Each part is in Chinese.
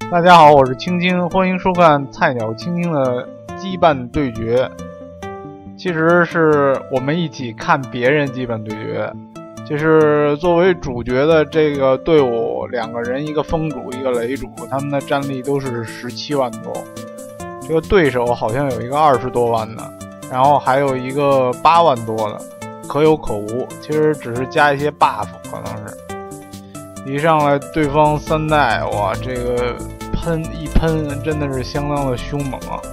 大家好，我是青青，欢迎收看菜鸟青青的羁绊对决。其实是我们一起看别人羁绊对决，就是作为主角的这个队伍，两个人，一个风主，一个雷主，他们的战力都是17万多。这个对手好像有一个20多万的，然后还有一个8万多的，可有可无。其实只是加一些 buff， 可能是。一上来对方3代，哇，这个一喷真的是相当的凶猛啊！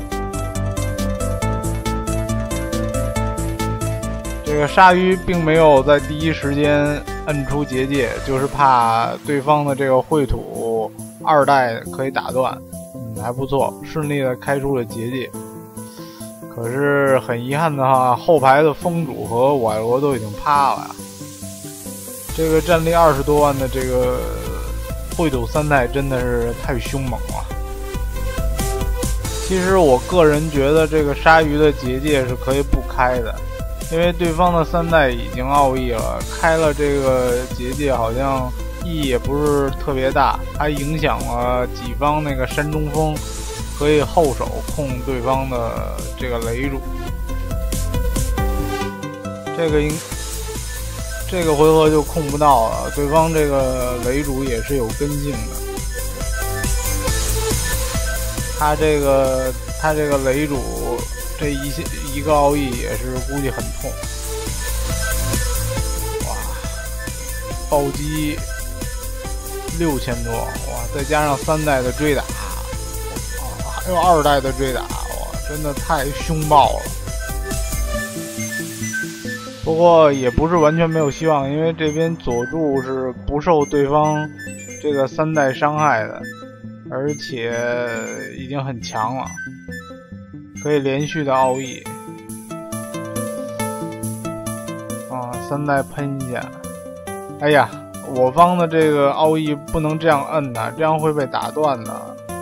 这个鲨鱼并没有在第一时间摁出结界，就是怕对方的这个秽土2代可以打断。还不错，顺利的开出了结界。可是很遗憾的话，后排的风主和瓦罗都已经趴了。这个战力20多万的这个秽土3代真的是太凶猛了。其实我个人觉得这个鲨鱼的结界是可以不开的，因为对方的3代已经奥义了，开了这个结界好像意义也不是特别大，还影响了己方那个山中锋可以后手控对方的这个雷主。这个回合就控不到了，对方这个雷主也是有根性的。他这个雷主这一个奥义也是估计很痛。哇，暴击6000多，哇，再加上3代的追打，哇，还有2代的追打，哇，真的太凶暴了。不过也不是完全没有希望，因为这边佐助是不受对方这个3代伤害的，而且已经很强了，可以连续的奥义。3代喷一下，哎呀，我方的这个奥义不能这样摁的，这样会被打断的。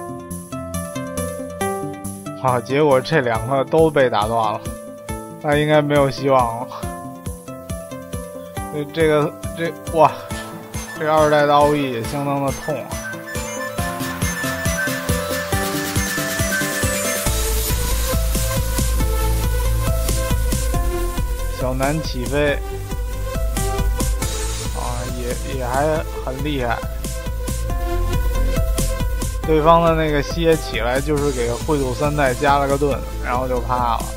结果这2个都被打断了，那应该没有希望了。哇，这个2代的奥义也相当的痛啊！小南起飞，也还很厉害。对方的那个蝎起来就是给秽土3代加了个盾，然后就趴了。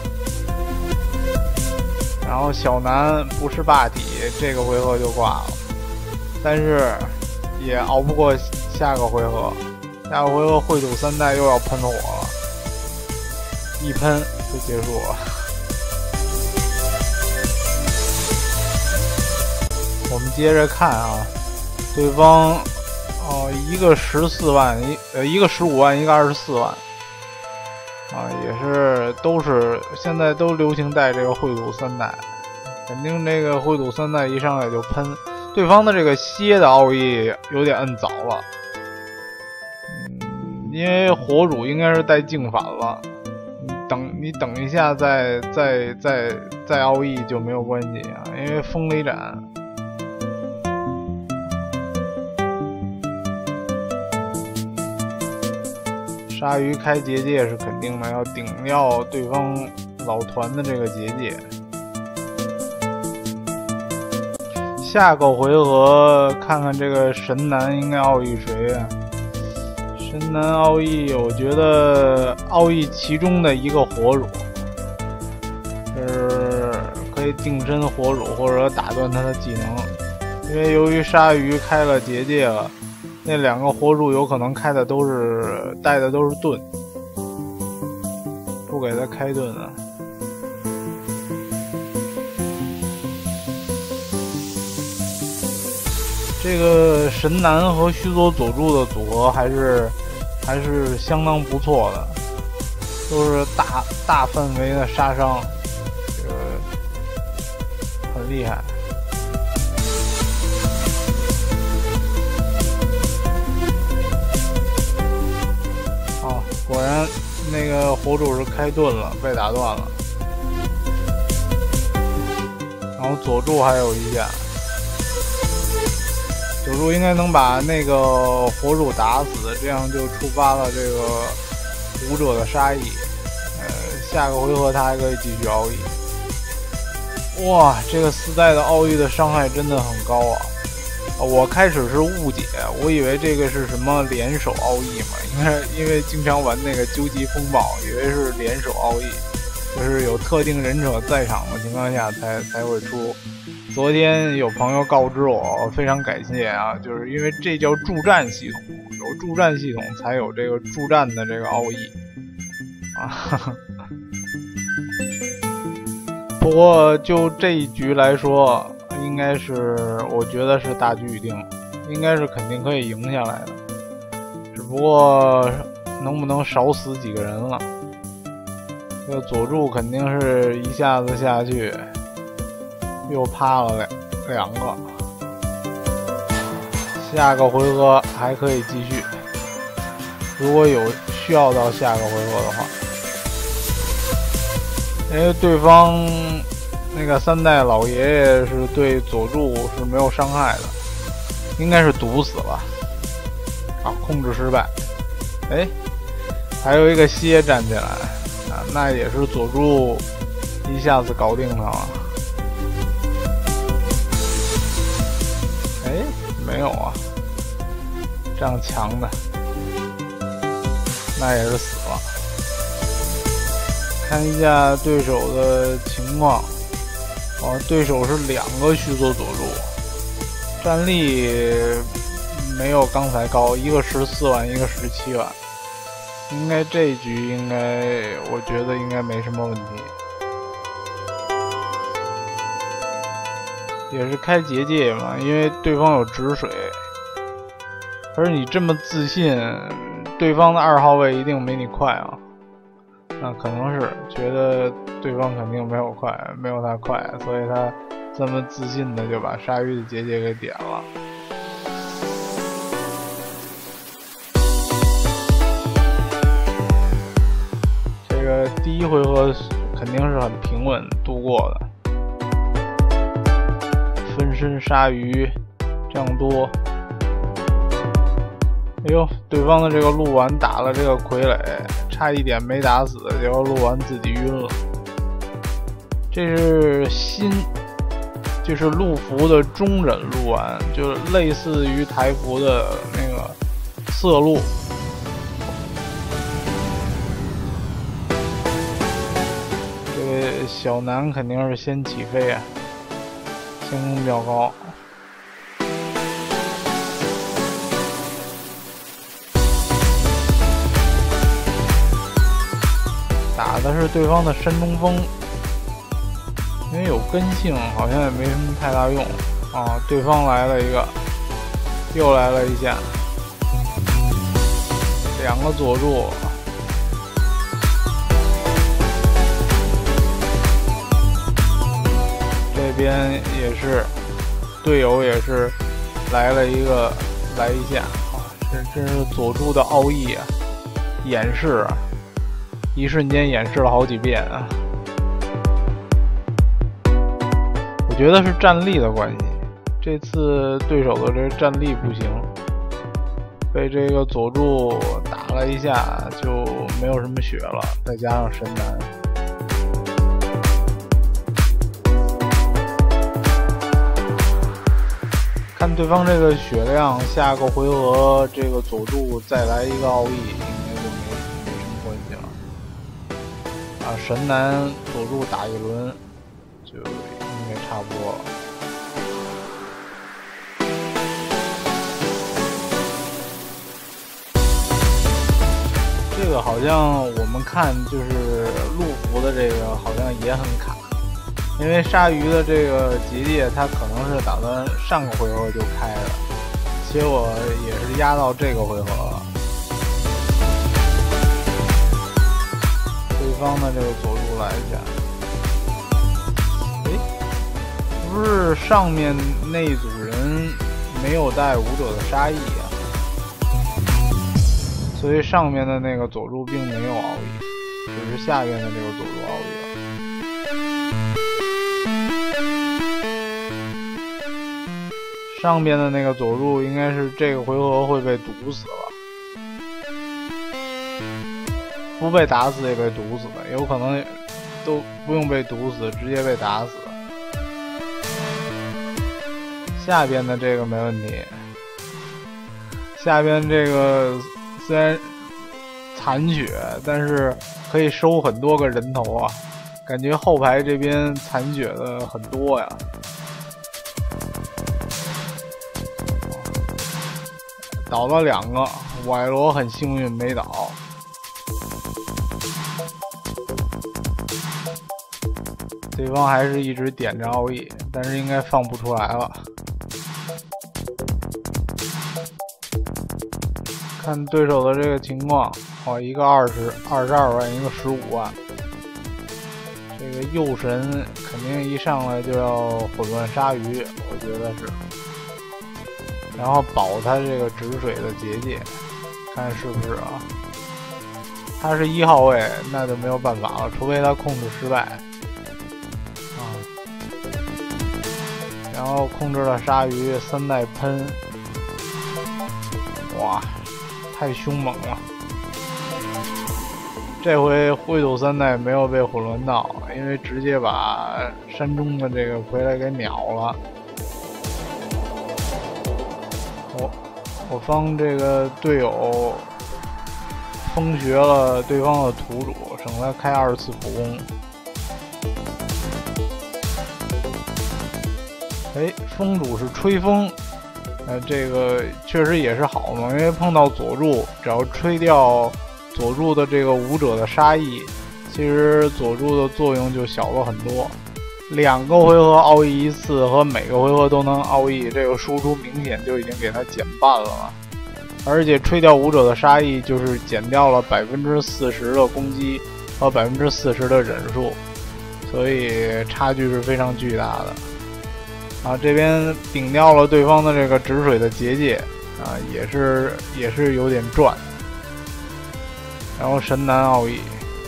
然后小南不是霸体，这个回合就挂了，但是也熬不过下个回合。下个回合秽土3代又要喷火了，一喷就结束了。我们接着看啊，对方一个14万，一个15万，一个24万。也是现在都流行带这个秽土3代，肯定这个秽土3代一上来就喷。对方的这个蝎的奥义有点摁早了，因为火主应该是带镜反了，你等一下再奥义就没有关系啊，因为风雷斩。鲨鱼开结界是肯定的，要顶掉对方老团的这个结界。下个回合看看这个神男应该奥义谁啊？神男奥义，我觉得奥义其中的一个火主，就是可以定身火主或者打断他的技能，因为由于鲨鱼开了结界了。那2个火主有可能带的都是盾，不给他开盾啊。这个神男和须佐佐助的组合还是相当不错的，都是大范围的杀伤，这个很厉害。果然那个火主是开盾了，被打断了。然后佐助还有一下，就佐助应该能把那个火主打死，这样就触发了这个武者的杀意。下个回合他还可以继续奥义。哇，这个4代的奥义的伤害真的很高啊！我开始是误解，我以为这个是什么联手奥义嘛，因为经常玩那个究极风暴，以为是联手奥义，就是有特定忍者在场的情况下才会出。昨天有朋友告知我，非常感谢啊，就是因为这叫助战系统，有助战系统才有这个助战的这个奥义啊。不过就这一局来说，应该是我觉得是大局已定，应该是肯定可以赢下来的，只不过能不能少死几个人了。这个佐助肯定是一下子下去又趴了两个，下个回合还可以继续，如果有需要到下个回合的话。因为对方那个3代老爷爷是对佐助是没有伤害的，应该是毒死了啊，控制失败。哎，还有一个蝎站起来啊，那也是佐助一下子搞定他了。哎，没有啊，这样强的，那也是死了。看一下对手的情况，对手是2个须佐佐助，战力没有刚才高，一个14万，一个17万，应该这一局我觉得应该没什么问题。也是开结界嘛，因为对方有止水，而你这么自信，对方的2号位一定没你快啊。那可能是觉得对方肯定没有他快，所以他这么自信的就把鲨鱼的结界给点了。这个第一回合肯定是很平稳度过的，分身鲨鱼这样多。哎呦，对方的这个鹿丸打了这个傀儡，差一点没打死，结果鹿丸自己晕了。这是就是陆服的中忍鹿丸，就是类似于台服的那个色鹿。这个小南肯定是先起飞啊，天空较高。打的是对方的山中风，因为有根性，好像也没什么太大用啊。对方来了一个，又来了一下，2个佐助，这边也是队友也是来了一个，来一下啊，这是佐助的奥义啊，演示啊。一瞬间演示了好几遍啊！我觉得是战力的关系，这次对手的这战力不行，被这个佐助打了一下就没有什么血了，再加上神男，看对方这个血量，下个回合这个佐助再来一个奥义，应该就没什么关系了。神男佐助打一轮就应该差不多了。这个好像我们看就是陆服的这个好像也很卡，因为鲨鱼的这个结界它可能是打算上个回合就开的，结果也是压到这个回合了。对方的这个佐助来一下，不是上面那一组人没有带武者的杀意啊，所以上面的那个佐助并没有奥义，只是下面的这个佐助奥义了。 上边的那个佐助应该是这个回合会被毒死了，不被打死也被毒死的，有可能都不用被毒死，直接被打死。下边的这个没问题，下边这个虽然残血，但是可以收很多个人头啊，感觉后排这边残血的很多呀。倒了2个，歪罗很幸运没倒。对方还是一直点着奥义，但是应该放不出来了。看对手的这个情况，一个22万，一个15万。这个右神肯定一上来就要混乱鲨鱼，我觉得是。然后保他这个止水的结界，看是不是啊？他是1号位，那就没有办法了，除非他控制失败。然后控制了鲨鱼3代喷，哇，太凶猛了！这回灰土3代没有被混乱到，因为直接把山中的这个傀儡给秒了。我方这个队友封穴了对方的土主，省得开2次普攻。风主是吹风，这个确实也是好嘛，因为碰到佐助，只要吹掉佐助的这个武者的杀意，其实佐助的作用就小了很多。2个回合奥义1次和每个回合都能奥义，这个输出明显就已经给他减半了嘛。而且吹掉武者的杀意就是减掉了40%的攻击和40%的忍术，所以差距是非常巨大的。这边顶掉了对方的这个止水的结界也是有点赚。然后神南奥义，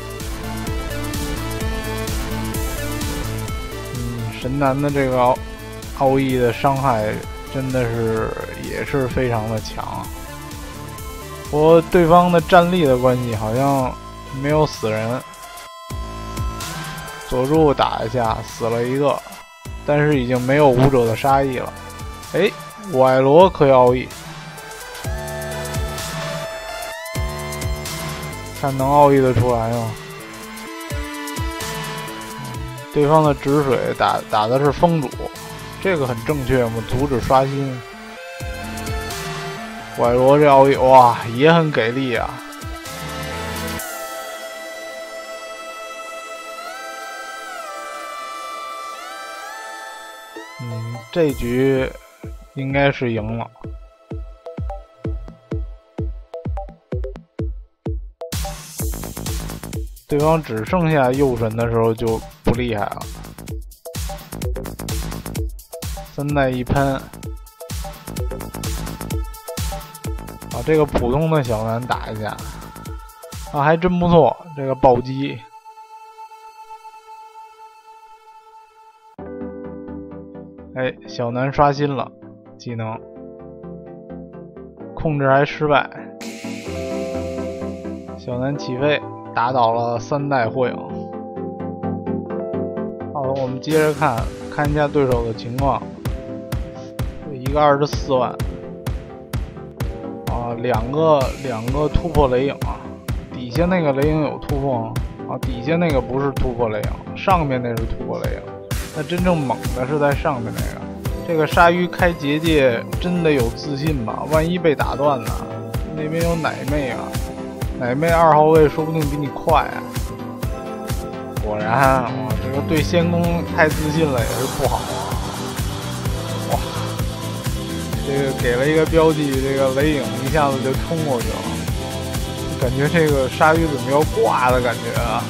神南的这个奥义的伤害真的是也是非常的强。不过对方的战力的关系，好像没有死人。佐助打一下死了1个。但是已经没有武者的杀意了。歪罗可以奥义，看能奥义的出来吗？对方的止水打的是风主，这个很正确嘛，阻止刷新。歪罗这奥义哇也很给力啊。这局应该是赢了。对方只剩下右神的时候就不厉害了。3代一喷，把这个普通的小南打一下，还真不错，这个暴击。小南刷新了技能，控制还失败。小南起飞，打倒了3代火影。好，我们接着看一下对手的情况。一个24万，两个突破雷影啊，底下那个雷影有突破吗？底下那个不是突破雷影，上面那是突破雷影。那真正猛的是在上面那个，这个鲨鱼开结界真的有自信吧？万一被打断呢？那边有奶妹啊，奶妹2号位说不定比你快啊。果然，这个对仙宫太自信了也是不好啊。哇，这个给了一个标记，这个雷影一下子就冲过去了，感觉这个鲨鱼怎么要挂的感觉啊？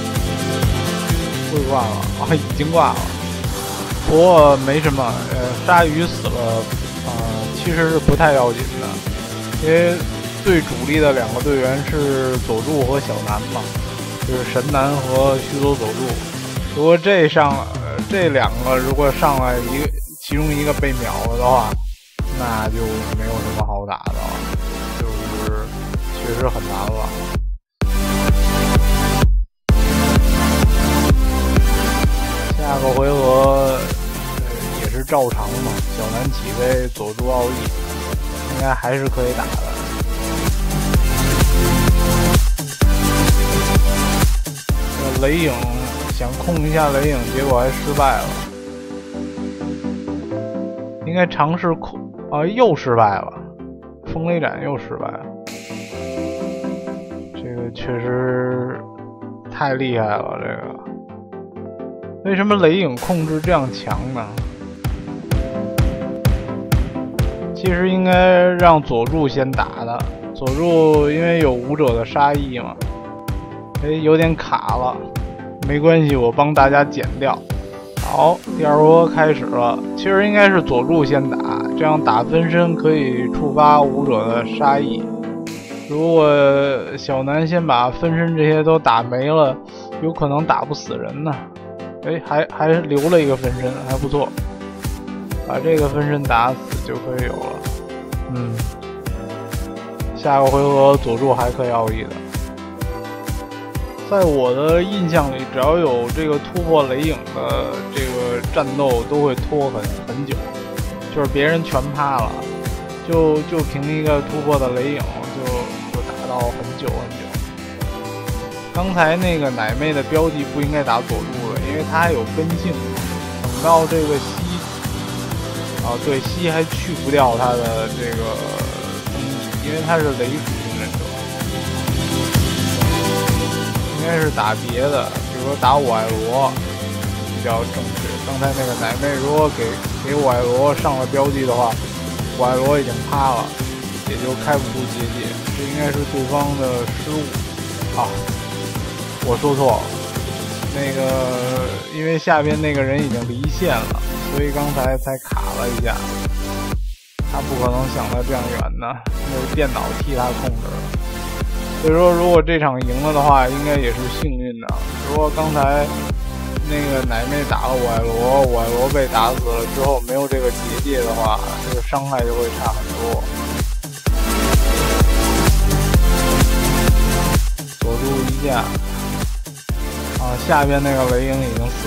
会挂了已经挂了。不过没什么，鲨鱼死了，其实是不太要紧的，因为最主力的2个队员是佐助和小南嘛，就是神南和须佐佐助。如果这2个如果上来其中一个被秒了的话， 那就没有什么好打的了，就是确实很难了。下个回合也是照常嘛，小南起飞佐助奥义，应该还是可以打的。雷影想控一下雷影，结果还失败了。应该尝试控啊，又失败了，风雷斩又失败了。这个确实太厉害了，这个。为什么雷影控制这样强呢？其实应该让佐助先打的，佐助因为有武者的杀意嘛，有点卡了，没关系，我帮大家剪掉。好，第二回合开始了，其实应该是佐助先打，这样打分身可以触发武者的杀意。如果小南先把分身这些都打没了，有可能打不死人呢。还留了一个分身，还不错。把这个分身打死就可以有了。下个回合佐助还可以奥义的。在我的印象里，只要有这个突破雷影的这个战斗，都会拖很久，就是别人全趴了，就凭一个突破的雷影就打到很久。刚才那个奶妹的标记不应该打佐助的，因为他还有根性。等到这个西对，西还去不掉他的这个东西，因为他是雷属性忍者。应该是打别的，比如说打我爱罗比较正确。刚才那个奶妹如果给我爱罗上了标记的话，我爱罗已经趴了，也就开不出结界。这应该是对方的失误啊。我说错了，那个因为下边那个人已经离线了，所以刚才才卡了一下。他不可能想到这样远的，有电脑替他控制了。所以说，如果这场赢了的话，应该也是幸运的。如果刚才那个奶妹打了我爱罗被打死了之后，没有这个结界的话，这个伤害就会差很多。佐助一下。下边那个雷影已经死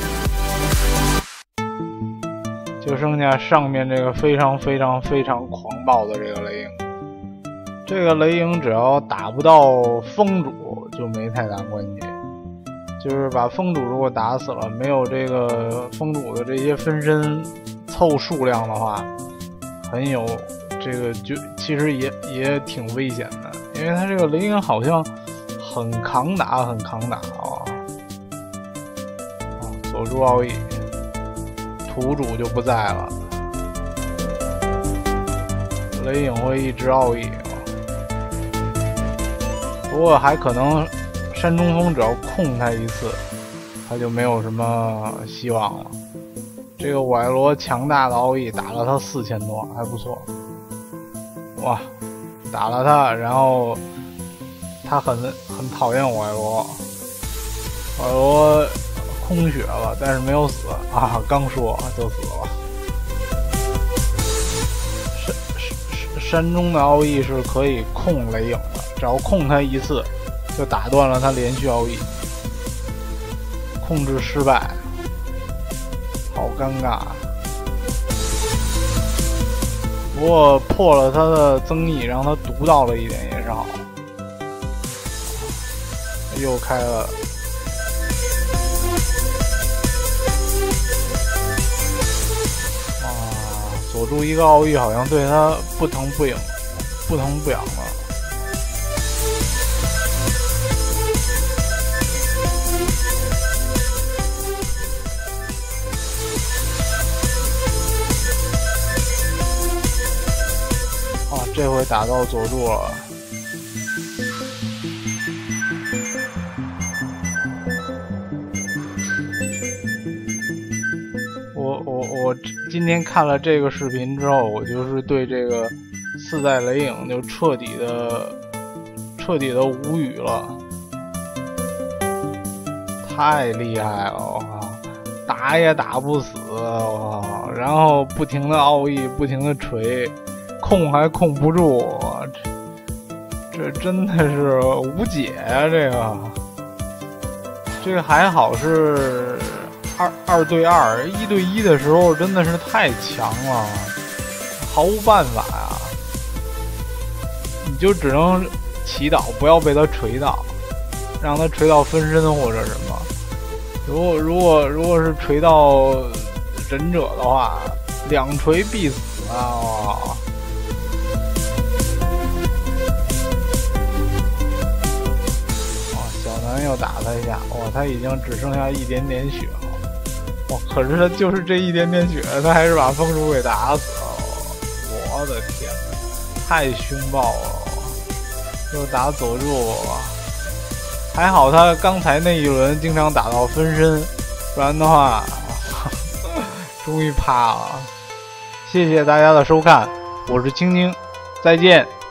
了，就剩下上面这个非常狂暴的这个雷影。这个雷影只要打不到风主就没太大关系，就是把风主如果打死了，没有这个风主的这些分身凑数量的话，很有这个就其实也挺危险的，因为他这个雷影好像很抗打佐助奥义，土主就不在了，雷影会一直奥义，不过还可能山中锋只要控他一次，他就没有什么希望了。这个我爱罗强大的奥义打了他4000多，还不错。哇，打了他，然后他很讨厌我爱罗，我爱罗空血了，但是没有死啊！刚说就死了。山中的奥义是可以控雷影的，只要控他一次，就打断了他连续奥义。控制失败，好尴尬。不过破了他的增益，让他读到了一点也是好。又开了。佐助一个奥义好像对他不疼不痒了。这回打到佐助了。我今天看了这个视频之后，我就是对这个4代雷影就彻底的无语了，太厉害了！我靠，打也打不死，我靠， 然后不停的奥义，不停的锤，控还控不住，这真的是无解啊！这个还好是二对二，1对1的时候真的是太强了，毫无办法呀。你就只能祈祷不要被他锤到，让他锤到分身或者什么。如果是锤到忍者的话，2锤必死啊！小南又打他一下，他已经只剩下一点点血了。可是他就是这一点点血，他还是把风鼠给打死了。我的天哪，太凶暴了！又打佐助，还好他刚才那一轮经常打到分身，不然的话终于趴了。谢谢大家的收看，我是青青，再见。